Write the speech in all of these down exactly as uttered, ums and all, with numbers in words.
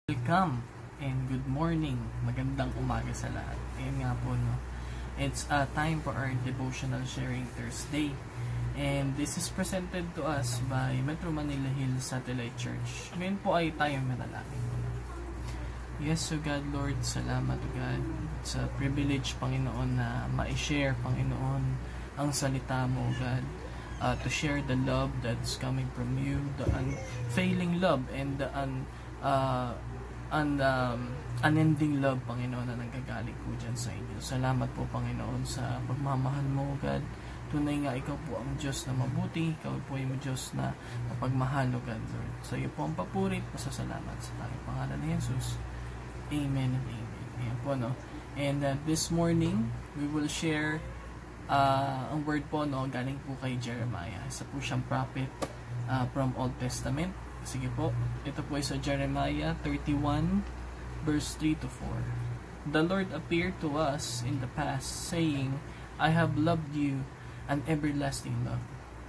Welcome and good morning. Magandang umaga sa lahat. Ayan nga po, no? It's uh, time for our devotional sharing Thursday. And this is presented to us by Metro Manila Hills Satellite Church. Ngayon po ay tayo manalangin. Yes, so God, Lord, salamat to God. It's a privilege, Panginoon, na ma-share, Panginoon, ang salita mo, God. Uh, to share the love that's coming from you, the unfailing love and the un, uh, and um, unending love, Panginoon, na nanggagaling po dyan sa inyo. Salamat po, Panginoon, sa pagmamahal mo, God. Tunay nga, ikaw po ang Diyos na mabuti. Ikaw po yung Diyos na mapagmahal, God, Lord. Sa iyo po ang papurit, pasasalamat sa tanging pangalan ni Jesus. Amen and amen. Ayan po, no? And uh, this morning, we will share uh, ang word po, no, galing po kay Jeremiah. Isa po siyang prophet uh, from Old Testament. Sige po, ito po ay sa Jeremiah thirty-one, verse three to four. The Lord appeared to us in the past, saying, I have loved you an everlasting love.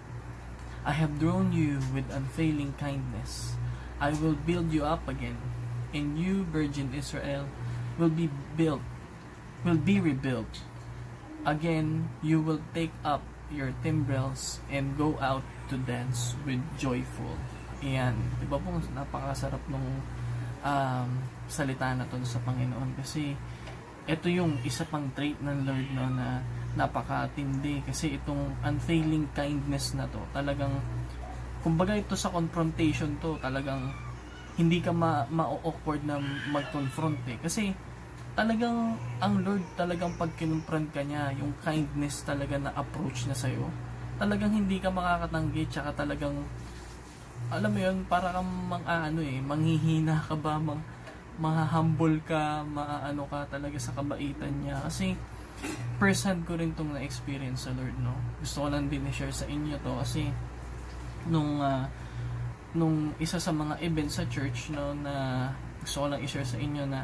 I have drawn you with unfailing kindness. I will build you up again, and you, virgin Israel, will be built, will be rebuilt. Again, you will take up your timbrels and go out to dance with joyful. Ayan, diba po, napakasarap nung um, salita na to sa Panginoon, kasi ito yung isa pang trait ng Lord, no, na napakatindi, kasi itong unfailing kindness na to, talagang, kumbaga ito sa confrontation to, talagang hindi ka ma-awkward ma na mag-confront eh, kasi talagang ang Lord talagang pag kinumpront ka niya, yung kindness talaga na approach na sa'yo, talagang hindi ka makakatanggi, tsaka talagang alam mo yun, para kang mang ano eh, manghihina ka ba, mang, mahahumble ka, maaano ka talaga sa kabaitan niya. Kasi first hand ko rin itong na-experience sa Lord, no? Gusto ko lang din i-share sa inyo to kasi nung uh, nung isa sa mga events sa church, no, na gusto ko lang i-share sa inyo na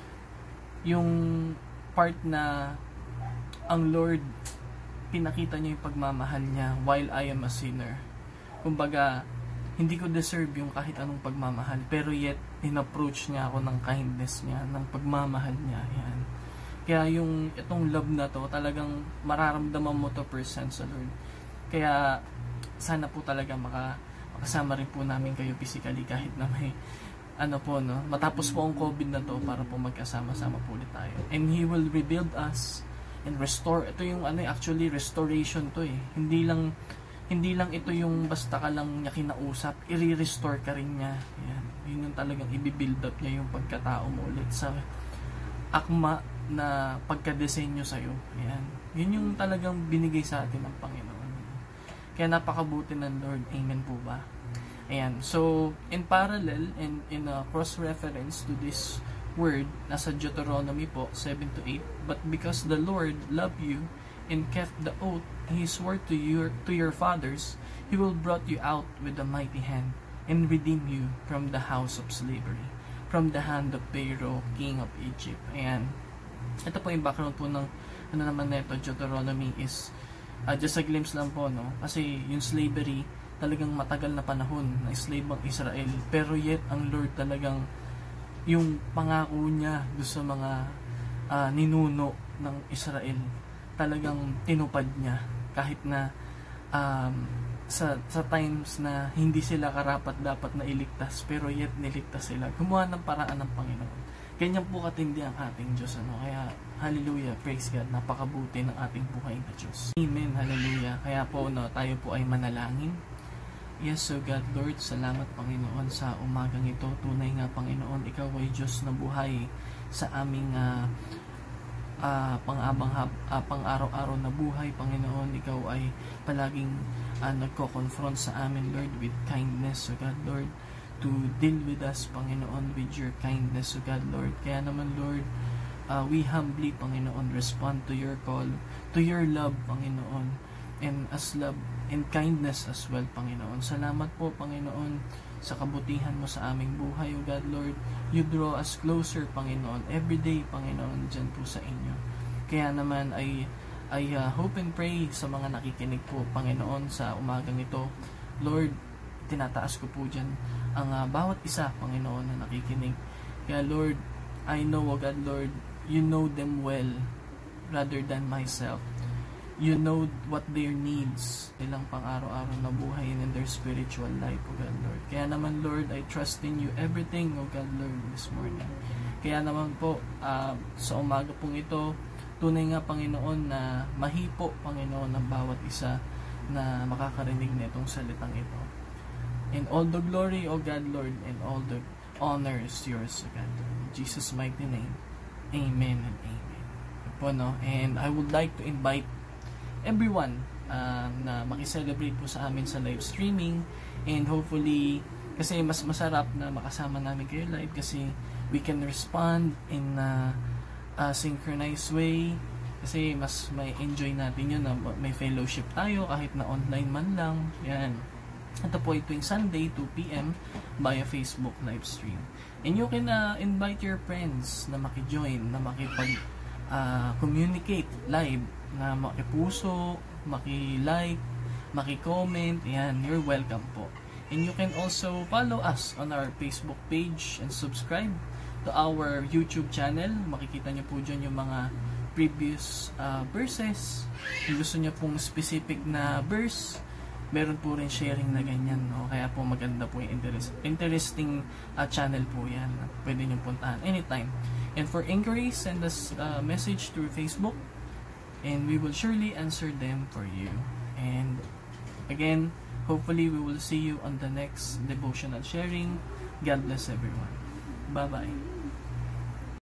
yung part na ang Lord pinakita niya yung pagmamahal niya while I am a sinner. Kumbaga, hindi ko deserve yung kahit anong pagmamahal, pero yet in-approach niya ako ng kindness niya, ng pagmamahal niya. Yan. Kaya yung itong love na to, talagang mararamdaman mo to percent sa Lord. Kaya sana po talaga maka, makasama rin po namin kayo physically kahit na may ano po, no, matapos po ang COVID na to para po magkasama-sama po ulit tayo. And He will rebuild us and restore. Ito yung ano, actually restoration to eh. Hindi lang Hindi lang ito yung basta ka lang niya kinausap, i-restore ka rin niya. Yan. Yun yung talagang i-build up niya yung pagkatao mo ulit sa akma na pagka-desenyo sa'yo. Yan. Yun yung talagang binigay sa atin ng Panginoon. Kaya napakabuti ng Lord. Amen po ba? Ayan. So, in parallel and in a cross-reference to this word, nasa Deuteronomy po, seven to eight, but because the Lord loved you and kept the oath He swore to your to your fathers, He will brought you out with a mighty hand and redeem you from the house of slavery, from the hand of Pharaoh, king of Egypt. Ayan. Ito po yung background po ng ano naman na ito, Deuteronomy is uh, just a glimpse lang po, no? Kasi yung slavery, talagang matagal na panahon na slave ang Israel. Pero yet, ang Lord talagang yung pangako niya doon sa mga uh, ninuno ng Israel, talagang tinupad niya kahit na um, sa, sa times na hindi sila karapat dapat na iligtas, pero yet niligtas sila. Gumawa ng paraan ng Panginoon. Ganyan po katindi ang ating Diyos, ano? Kaya hallelujah, praise God, napakabuti ng ating buhay na Diyos. Amen, hallelujah. Kaya po, no, tayo po ay manalangin. Yes, so God, Lord, salamat Panginoon sa umagang ito. Tunay nga Panginoon, Ikaw ay Diyos na buhay sa aming uh, Uh, pang-abang uh, pang-araw-araw na buhay, Panginoon. Ikaw ay palaging uh, nagko-confront sa amin, Lord, with kindness, so God, Lord, to deal with us, Panginoon, with your kindness, so God, Lord. Kaya naman, Lord, uh, we humbly, Panginoon, respond to your call, to your love, Panginoon, and as love and kindness as well, Panginoon. Salamat po, Panginoon, sa kabutihan mo sa aming buhay, O God, Lord. You draw us closer, Panginoon, every day, Panginoon, dyan po sa inyo. Kaya naman ay, ay uh, hope and pray sa mga nakikinig po, Panginoon, sa umagang ito. Lord, tinataas ko po dyan ang uh, bawat isa, Panginoon, na nakikinig. Kaya Lord, I know, O God, Lord, you know them well rather than myself. You know what their needs, ilang pang araw-araw na buhay in their spiritual life, O God, Lord. Kaya naman, Lord, I trust in you everything, O God, Lord, this morning. Kaya naman po, uh, sa umaga pong ito, tunay nga, Panginoon, na mahipo, Panginoon, ng bawat isa na makakarinig na itong salitang ito. And all the glory, O God, Lord, and all the honor is yours, O God, Lord. In Jesus' mighty name, amen and amen. Po, no? And I would like to invite everyone uh, na makicelebrate po sa amin sa live streaming, and hopefully kasi mas masarap na makasama namin kayo live kasi we can respond in a, a synchronized way, kasi mas may enjoy natin yun na may fellowship tayo kahit na online man lang. Yan, ito po ay tuwing Sunday two p m via Facebook live stream, and you can uh, invite your friends na makijoin, na makipag uh, communicate live, na makipuso, maki-like, maki-comment. Yan, you're welcome po. And you can also follow us on our Facebook page and subscribe to our YouTube channel. Makikita nyo po dyan yung mga previous uh, verses. Kung gusto nyo pong specific na verse, meron po rin sharing na ganyan, no? Kaya po maganda po yung interest, interesting uh, channel po yan. Pwede nyo puntahan anytime. And for inquiries, send us a uh, message through Facebook, and we will surely answer them for you. And again, hopefully we will see you on the next devotional sharing. God bless everyone. Bye bye.